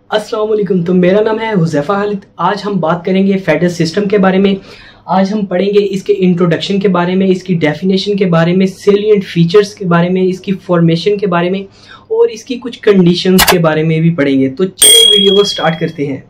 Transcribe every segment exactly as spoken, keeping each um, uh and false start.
अस्सलाम वालेकुम। तो मेरा नाम है हुज़ैफा खालिद। आज हम बात करेंगे फेडरल सिस्टम के बारे में। आज हम पढ़ेंगे इसके इंट्रोडक्शन के बारे में, इसकी डेफिनेशन के बारे में, सेलिएंट फीचर्स के बारे में, इसकी फॉर्मेशन के बारे में और इसकी कुछ कंडीशंस के बारे में भी पढ़ेंगे। तो चलिए वीडियो को स्टार्ट करते हैं।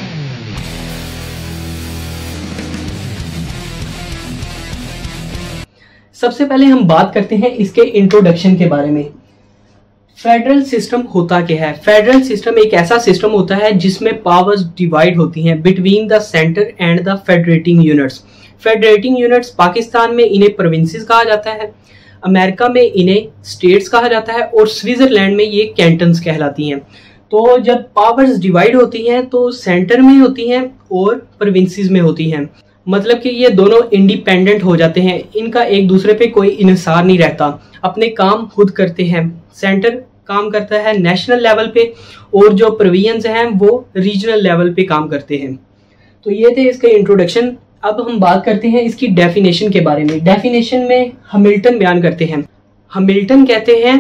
सबसे पहले हम बात करते हैं इसके इंट्रोडक्शन के बारे में। फेडरल सिस्टम होता क्या है? फेडरल सिस्टम एक ऐसा सिस्टम होता है जिसमें पावर्स डिवाइड होती हैं between the centre and the federating units. Federating units Pakistan में इन्हें प्रोविंसेस कहा जाता है, अमेरिका में इन्हें स्टेट्स कहा जाता है और स्विट्जरलैंड में ये कैंटन्स कहलाती हैं। तो जब पावर्स डिवाइड होती हैं तो सेंटर में होती हैं और प्रोविंसेस में होती हैं। मतलब कि ये दोनों इंडिपेंडेंट हो जाते हैं, इनका एक दूसरे पे कोई इन्हिसार नहीं रहता, अपने काम खुद करते हैं। सेंटर काम करता है नेशनल लेवल पे और जो प्रोविंस हैं वो रीजनल लेवल पे काम करते हैं। तो ये थे इसके इंट्रोडक्शन। अब हम बात करते हैं इसकी डेफिनेशन के बारे में। डेफिनेशन में हैमिल्टन बयान करते हैं। हैमिल्टन कहते हैं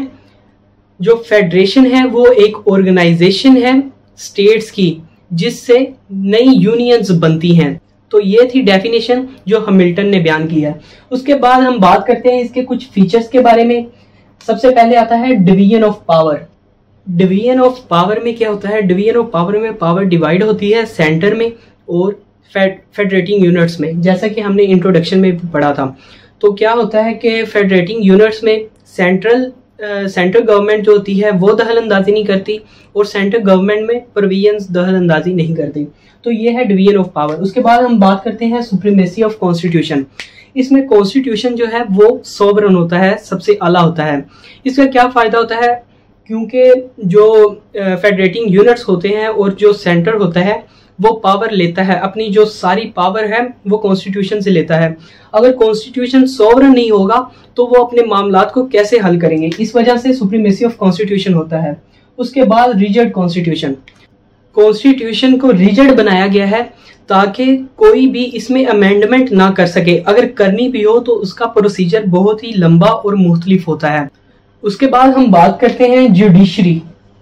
जो फेडरेशन है वो एक ऑर्गेनाइजेशन है स्टेट्स की जिससे नई यूनियंस बनती हैं। तो ये थी डेफिनेशन जो हैमिल्टन ने बयान की है। उसके बाद हम बात करते हैं इसके कुछ फीचर्स के बारे में। सबसे पहले आता है division of power. Division of power में क्या होता है? डिवीजन ऑफ पावर में पावर डिवाइड होती है सेंटर में और फेड फेडरेटिंग यूनिट्स में, जैसा कि हमने इंट्रोडक्शन में भी पढ़ा था। तो क्या होता है कि फेडरेटिंग यूनिट्स में सेंट्रल सेंट्रल गवर्नमेंट जो होती है वो दखल अंदाजी नहीं करती और सेंट्रल गवर्नमेंट में प्रोविजंस दखल अंदाजी नहीं करती। तो ये है डिवीजन ऑफ पावर। उसके बाद हम बात करते हैं सुप्रीमेसी ऑफ कॉन्स्टिट्यूशन। इसमें कॉन्स्टिट्यूशन जो है वो सोवरन होता है, सबसे आला होता है। इसका क्या फायदा होता है? क्योंकि जो फेडरेटिंग यूनिट्स होते हैं और जो सेंटर होता है वो पावर लेता है, अपनी जो सारी पावर है वो कॉन्स्टिट्यूशन से लेता है। अगर कॉन्स्टिट्यूशन सोवरन नहीं होगा तो वो अपने मामलात को कैसे हल करेंगे? इस वजह से सुप्रीमेसी ऑफ कॉन्स्टिट्यूशन होता है। उसके बाद रिजिड कॉन्स्टिट्यूशन। कॉन्स्टिट्यूशन को रिजिड बनाया गया है ताकि कोई भी इसमें अमेंडमेंट ना कर सके। अगर करनी भी हो तो उसका प्रोसीजर बहुत ही लंबा और मुख्तलिफ होता है। उसके बाद हम बात करते हैं judiciary.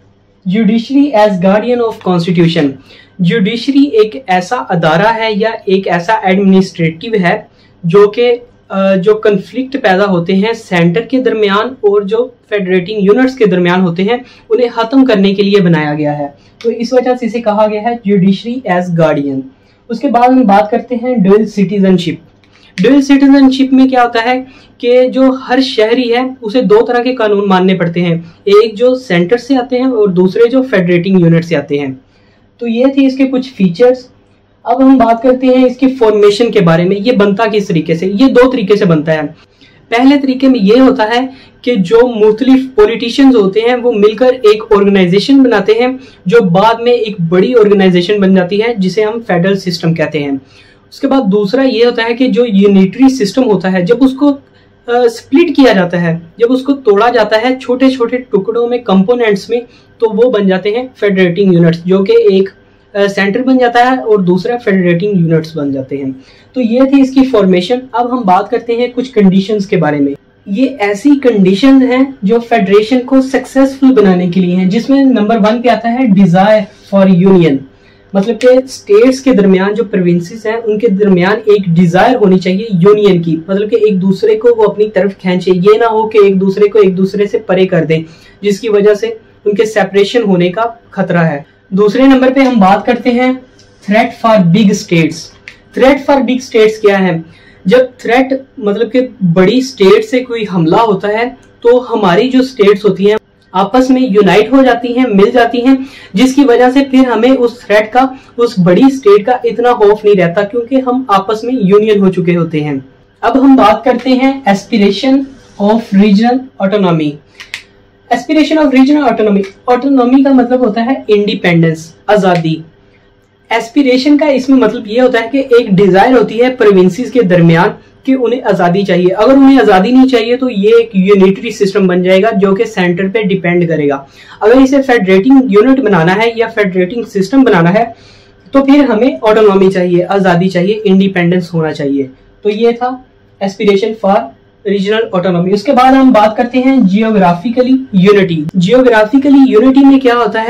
Judiciary as guardian of constitution. Judiciary एक ऐसा अदारा है या एक ऐसा एडमिनिस्ट्रेटिव है जो कि जो कन्फ्लिक्ट पैदा होते हैं सेंटर के दरमियान और जो फेडरेटिंग यूनिट्स के दरमियान होते हैं उन्हें खत्म करने के लिए बनाया गया है। तो इस वजह से इसे कहा गया है जुडिशरी एज गार्डियन। उसके बाद हम बात करते हैं ड्यूअल सिटीजनशिप। ड्यूअल सिटीजनशिप में क्या होता है कि जो हर शहरी है उसे दो तरह के कानून मानने पड़ते हैं, एक जो सेंटर से आते हैं और दूसरे जो फेडरेटिंग यूनिट से आते हैं। तो ये थी इसके कुछ फीचर्स। अब हम बात करते हैं इसकी फॉर्मेशन के बारे में। ये बनता किस तरीके से? ये दो तरीके से बनता है। पहले तरीके में ये होता है कि जो मुख्तलिफ पॉलिटिशियंस होते हैं वो मिलकर एक ऑर्गेनाइजेशन बनाते हैं जो बाद में एक बड़ी ऑर्गेनाइजेशन बन जाती है जिसे हम फेडरल सिस्टम कहते हैं। उसके बाद दूसरा ये होता है कि जो यूनिटरी सिस्टम होता है जब उसको स्प्लिट किया जाता है, जब उसको तोड़ा जाता है छोटे छोटे टुकड़ों में, कंपोनेंट्स में, तो वो बन जाते हैं फेडरेटिंग यूनिट्स, जो कि एक सेंटर बन जाता है और दूसरा फेडरेटिंग यूनिट्स बन जाते हैं। तो ये थी इसकी फॉर्मेशन। अब हम बात करते हैं कुछ कंडीशंस के बारे में। ये ऐसी कंडीशंस हैं जो फेडरेशन को सक्सेसफुल बनाने के लिए हैं, जिसमें नंबर वन पे आता है डिजायर फॉर यूनियन। मतलब कि स्टेट्स के दरमियान जो प्रोविंसेस हैं उनके दरमियान एक डिजायर होनी चाहिए यूनियन की, मतलब कि एक दूसरे को वो अपनी तरफ खींचे। ये ना हो कि एक दूसरे को एक दूसरे से परे कर दें जिसकी वजह से उनके सेपरेशन होने का खतरा है। दूसरे नंबर पे हम बात करते हैं threat for big states. Threat for big states क्या है? जब थ्रेट मतलब कि बड़ी स्टेट से कोई हमला होता है तो हमारी जो स्टेट्स होती हैं आपस में यूनाइट हो जाती हैं, मिल जाती हैं, जिसकी वजह से फिर हमें उस थ्रेट का, उस बड़ी स्टेट का इतना खौफ नहीं रहता क्योंकि हम आपस में यूनियन हो चुके होते हैं। अब हम बात करते हैं aspiration of regional autonomy. Aspiration of regional autonomy. Autonomy का मतलब होता है इंडिपेंडेंस, आजादी। एस्पिरेशन का इसमें मतलब ये होता है कि एक डिजायर होती है प्रोविंसेस के दरमियान कि उन्हें आजादी चाहिए। अगर उन्हें आजादी नहीं चाहिए तो ये एक यूनिटरी सिस्टम बन जाएगा जो कि सेंटर पे डिपेंड करेगा। अगर इसे फेडरेटिंग यूनिट बनाना है या फेडरेटिंग सिस्टम बनाना है तो फिर हमें ऑटोनॉमी चाहिए, आजादी चाहिए, इंडिपेंडेंस होना चाहिए। तो ये था एस्पिरेशन फॉर रीजनल ऑटोनॉमी। उसके बाद हम बात करते हैं जियोग्राफिकली यूनिटी। जियोग्राफिकली यूनिटी में क्या होता है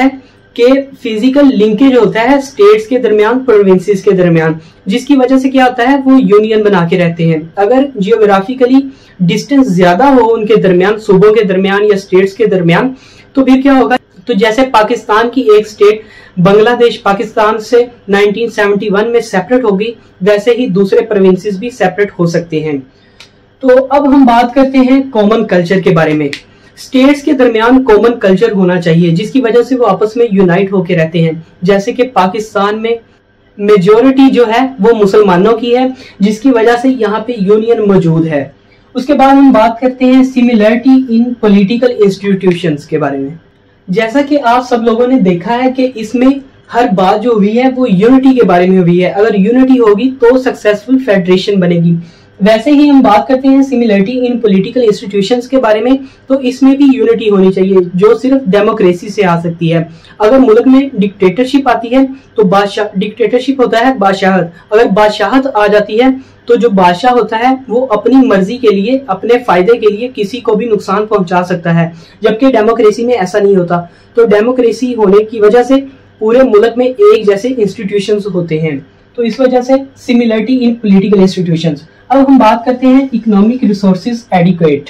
के फिजिकल लिंकेज होता है स्टेट्स के दरमियान, प्रोविंसेस के दरमियान, जिसकी वजह से क्या होता है वो यूनियन बना के रहते हैं। अगर जियोग्राफिकली डिस्टेंस ज्यादा हो उनके दरमियान, सूबों के दरमियान या स्टेट्स के दरमियान, तो फिर क्या होगा, तो जैसे पाकिस्तान की एक स्टेट बांग्लादेश पाकिस्तान से नाइनटीन सेवेंटी वन में सेपरेट होगी, वैसे ही दूसरे प्रोविंसेस भी सेपरेट हो सकते हैं। तो अब हम बात करते हैं कॉमन कल्चर के बारे में। स्टेट्स के दरमियान कॉमन कल्चर होना चाहिए जिसकी वजह से वो आपस में यूनाइट होके रहते हैं। जैसे कि पाकिस्तान में मेजोरिटी जो है वो मुसलमानों की है, जिसकी वजह से यहाँ पे यूनियन मौजूद है। उसके बाद हम बात करते हैं सिमिलरिटी इन पॉलिटिकल इंस्टीट्यूशंस के बारे में। जैसा कि आप सब लोगों ने देखा है कि इसमें हर बात जो हुई है वो यूनिटी के बारे में हुई है। अगर यूनिटी होगी तो सक्सेसफुल फेडरेशन बनेगी। वैसे ही हम बात करते हैं सिमिलरिटी इन पॉलिटिकल इंस्टीट्यूशंस के बारे में, तो इसमें भी यूनिटी होनी चाहिए जो सिर्फ डेमोक्रेसी से आ सकती है। अगर मुल्क में डिक्टेटरशिप आती है तो बादशाह, डिक्टेटरशिप होता है बादशाहत, अगर बादशाहत आ जाती है तो जो बादशाह होता है वो अपनी मर्जी के लिए, अपने फायदे के लिए किसी को भी नुकसान पहुंचा सकता है, जबकि डेमोक्रेसी में ऐसा नहीं होता। तो डेमोक्रेसी होने की वजह से पूरे मुल्क में एक जैसे इंस्टीट्यूशंस होते हैं, तो इस वजह से सिमिलरिटी इन पॉलिटिकल इंस्टीट्यूशंस। अब हम बात करते हैं economic resources adequate.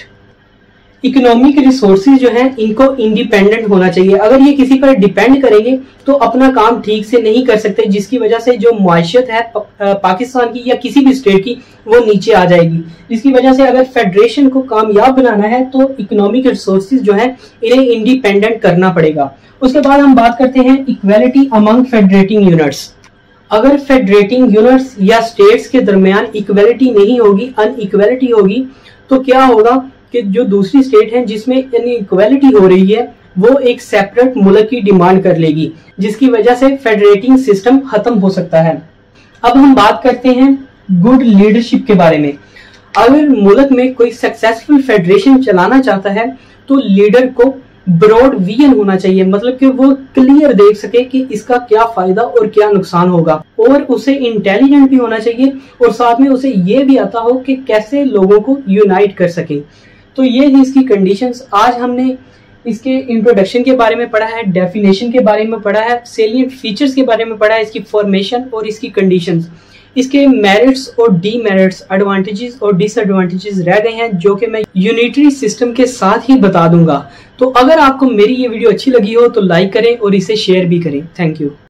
Economic resources जो हैं इनको इंडिपेंडेंट होना चाहिए। अगर ये किसी पर डिपेंड करेंगे तो अपना काम ठीक से नहीं कर सकते, जिसकी वजह से जो मुआशत है पाकिस्तान की या किसी भी स्टेट की वो नीचे आ जाएगी। जिसकी वजह से अगर फेडरेशन को कामयाब बनाना है तो इकोनॉमिक रिसोर्सेज जो है इन्हें इंडिपेंडेंट करना पड़ेगा। उसके बाद हम बात करते हैं इक्वालिटी अमंग फेडरेटिंग यूनिट्स। अगर फेडरेटिंग यूनिट्स या स्टेट्स के दरमियान इक्वालिटी नहीं होगी, अनइक्वालिटी होगी, तो क्या होगा कि जो दूसरी स्टेट है जिसमें इक्वालिटी हो रही है वो एक सेपरेट मुल्क की डिमांड कर लेगी, जिसकी वजह से फेडरेटिंग सिस्टम खत्म हो सकता है। अब हम बात करते हैं गुड लीडरशिप के बारे में। अगर मुल्क में कोई सक्सेसफुल फेडरेशन चलाना चाहता है तो लीडर को ब्रॉड विजन होना चाहिए, मतलब कि वो क्लियर देख सके कि इसका क्या फायदा और क्या नुकसान होगा, और उसे इंटेलिजेंट भी होना चाहिए और साथ में उसे ये भी आता हो कि कैसे लोगों को यूनाइट कर सके। तो ये थी इसकी कंडीशंस। आज हमने इसके इंट्रोडक्शन के बारे में पढ़ा है, डेफिनेशन के बारे में पढ़ा है, सेलिएंट फीचर्स के बारे में पढ़ा है, इसकी फॉर्मेशन और इसकी कंडीशंस, इसके मेरिट्स और डीमेरिट्स, एडवांटेजेस और डिसएडवांटेजेस रह गए हैं जो कि मैं यूनिटरी सिस्टम के साथ ही बता दूंगा। तो अगर आपको मेरी ये वीडियो अच्छी लगी हो तो लाइक करें और इसे शेयर भी करें। Thank you.